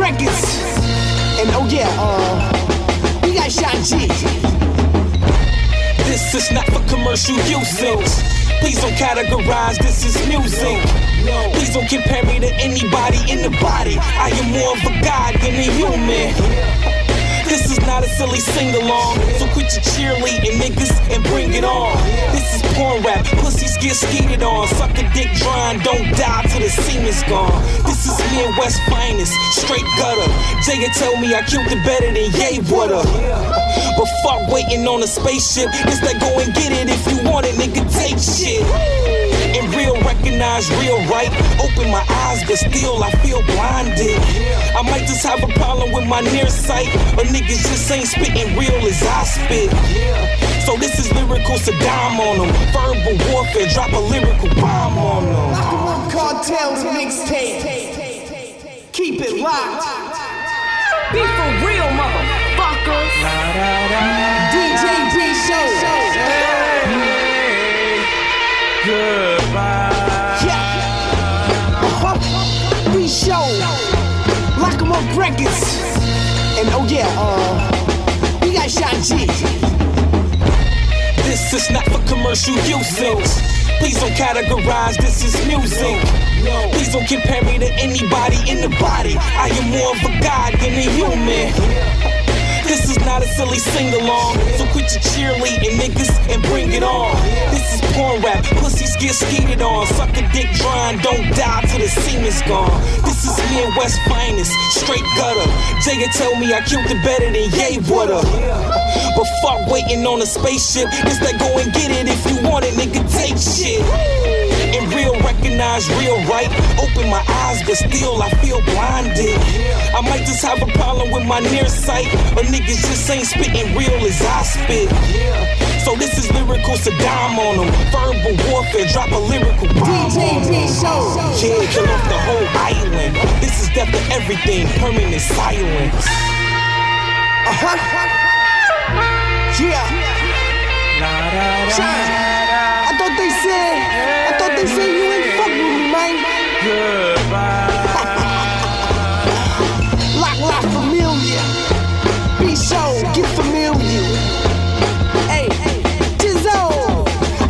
Records. And oh yeah, we got Sean G. This is not for commercial usage. Please don't categorize this as music. Please don't compare me to anybody in the body. I am more of a god than a human. This is not a silly sing-along, so quit your cheerleading, niggas, and bring it on. This is porn rap, pussies get skeeted on. Suck a dick dry and don't die till the semen's gone. This is Midwest finest, straight gutter. Jaya tell me I killed it better than Ye would've. But fuck waiting on a spaceship, it's like go and get it if you want it, nigga, take shit. And real recognize real right. Open my eyes, but still I feel blinded. I might just have a problem with my near sight, or niggas just ain't spitting real as I spit. So this is lyrical Saddam on them. Verbal warfare, drop a lyrical bomb on them. Cartel the mixtape. Keep it locked. Be for real, motherfuckers. DJ B Show. Goodbye. Yeah. B Show. Lock 'em up records. And oh yeah, we got Sean G. This is not for commercial usage. Please don't categorize this as music. Please don't compare me to anybody in the body. I am more of a god than a human. This is not a silly sing-along, so quit your cheerleading, niggas, and bring it on. This is porn rap, pussies get skeeted on. Suck a dick dry and don't die till the semen's gone. This is Midwest finest, straight gutter. Jaya tell me I killed it better than Ye would've. But fuck waiting on a spaceship, it's like go and get it if you want it, nigga, take shit. And real recognize real right. Open my eyes, but still I feel blinded. I might just have a problem with my near sight, or niggas just ain't spitting real as I spit. So this is lyrical Saddam on them. Verbal warfare, drop a lyrical bomb. DJ B Show. Yeah, kill off the whole island. This is death to everything, permanent silence. Yeah. Sean, I thought they said you ain't fuck with me, man. Goodbye. Lock familiar. B Show, get familiar. Hey, Jizzo.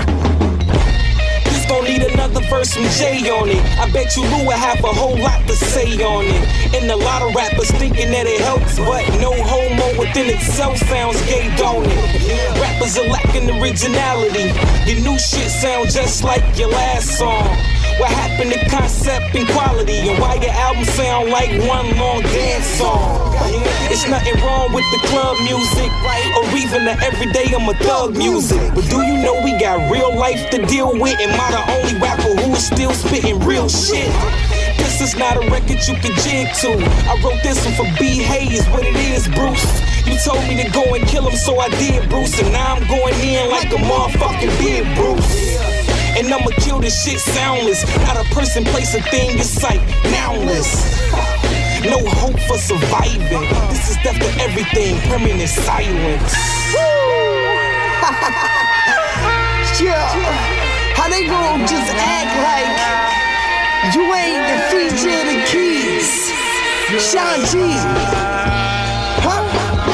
This gon' need another verse from Jay on it. I bet you Lou will have a whole lot to say on it. And a lot of rappers thinking that it helps, but no homo within itself sounds gay, don't it? Rappers are lacking originality. Your new shit sound just like your last song. What happened to concept and quality? And why your album sound like one long dance song? It's nothing wrong with the club music, or even the everyday I'm a thug music. But do you know we got real life to deal with? Am I the only rapper who is still spitting real shit? This is not a record you can jig to. I wrote this one for B. Hayes, what it is, Bruce. You told me to go and kill him, so I did, Bruce. And now I'm going in like a motherfucking did, Bruce. And I'ma kill this shit soundless. Not a person, place, a thing, it's like nownless. No hope for surviving. This is death to everything, permanent silence. Yeah. How they gon' just act like you ain't the feature of the keys? Sean G. Huh?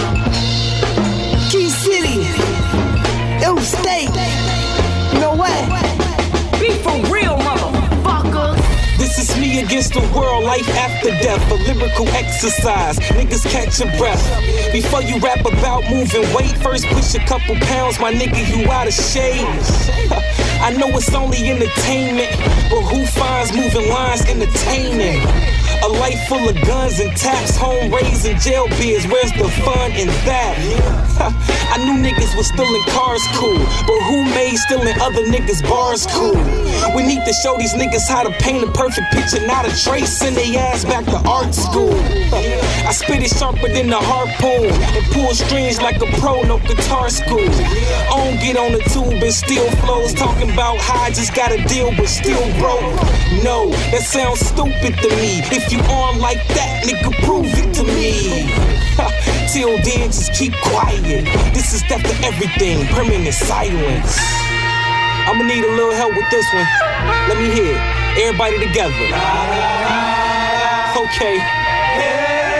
Key City. Ill State. You know what? Be for real, motherfuckers. This is me against the world, life after death, a lyrical exercise. Niggas catch your breath. Before you rap about moving weight, first push a couple pounds, my nigga, you out of shape. I know it's only entertainment, but who finds moving lines entertaining? A life full of guns and taps, home raising jail beers, where's the fun in that? I knew niggas was stealing cars cool, but who made stealing other niggas' bars cool? We need to show these niggas how to paint a perfect picture, not a trace, send they ass back to art school. I spit it sharper than a harpoon, and pull strings like a pro, no guitar school. I don't get on the tube and steal flows, talking about how I just got a deal but still broke. No, that sounds stupid to me. If you arm like that, nigga, prove it to me. Till then, just keep quiet. This is death to everything, permanent silence. I'ma need a little help with this one. Let me hear it. Everybody together. Okay.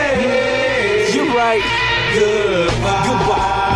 night. Goodbye.